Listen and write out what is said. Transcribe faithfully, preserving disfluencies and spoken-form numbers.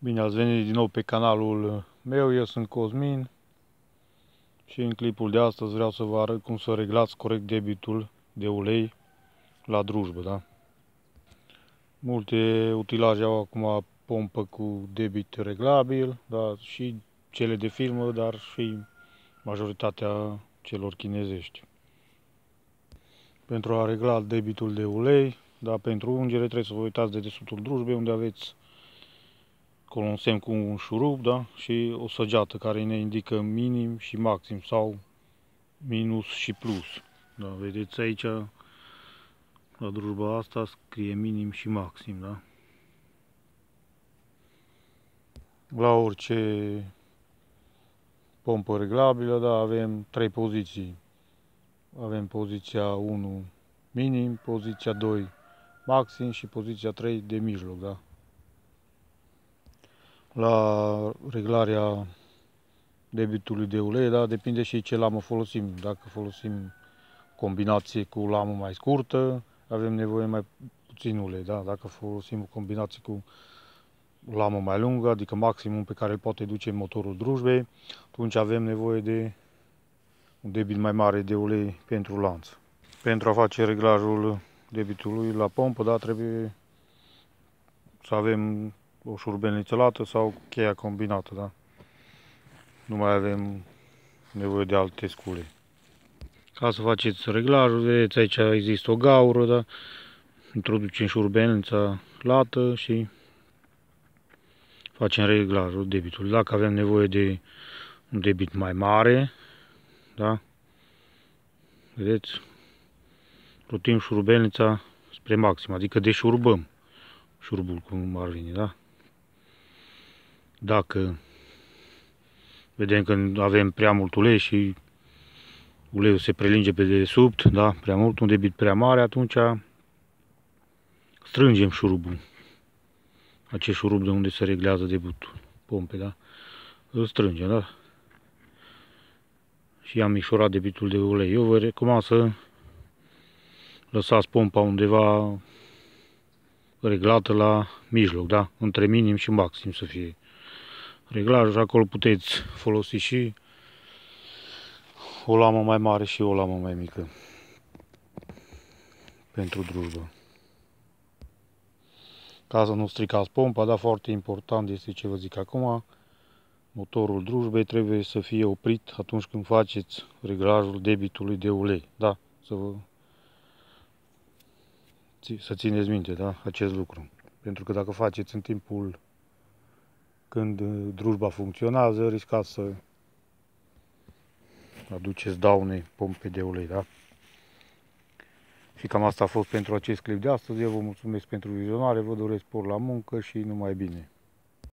Bine ați venit din nou pe canalul meu, eu sunt Cosmin și în clipul de astăzi vreau să vă arăt cum să reglați corect debitul de ulei la drujbă, da? Multe utilaje au acum pompă cu debit reglabil, da? Și cele de firmă, dar și majoritatea celor chinezești. Pentru a regla debitul de ulei, da, pentru ungere trebuie să vă uitați de desutul drujbei unde aveți acolo un semn cu un șurub, da? Și o săgeată care ne indică minim și maxim sau minus și plus. Da? Vedeți aici, la drujba asta scrie minim și maxim, da? La orice pompă reglabilă, da, avem trei poziții. Avem poziția unu minim, poziția doi maxim și poziția trei de mijloc, da? La reglarea debitului de ulei, da, depinde și ce lamă folosim. Dacă folosim combinație cu lamă mai scurtă, avem nevoie mai puțin ulei, da? Dacă folosim o combinație cu lamă mai lungă, adică maximum pe care îl poate duce motorul drujbei, atunci avem nevoie de un debit mai mare de ulei pentru lanț. Pentru a face reglajul debitului la pompă, da, trebuie să avem o șurubelniță lată sau cheia combinată, da? Nu mai avem nevoie de alte scule. Ca să faceți reglajul, vedeți aici există o gaură, da? Introducem șurubelnița lată și facem reglajul debitului. Dacă avem nevoie de un debit mai mare, da? Vedeți? Rotim șurubelnița spre maxim, adică deșurubăm șurubul cum ar veni, da? Dacă vedem că avem prea mult ulei și uleiul se prelinge pe dedesubt, da? Prea mult, un debit prea mare, atunci strângem șurubul. Acest șurub de unde se reglează debutul pompe, da? Îl strângem, da? Și am micșorat debitul de ulei. Eu vă recomand să lăsați pompa undeva reglată la mijloc, da? Între minim și maxim să fie reglajul. Acolo puteți folosi și o lamă mai mare și o lamă mai mică pentru drujbă. Ca să nu stricați pompa, dar foarte important este ce vă zic acum. Motorul drujbei trebuie să fie oprit atunci când faceți reglajul debitului de ulei, da? Să vă să țineți minte, da? Acest lucru. Pentru că dacă faceți în timpul când drujba funcționează, riscați să aduceți daune pompe de ulei, da? Și cam asta a fost pentru acest clip de astăzi. Eu vă mulțumesc pentru vizionare, vă doresc spor la muncă și numai bine.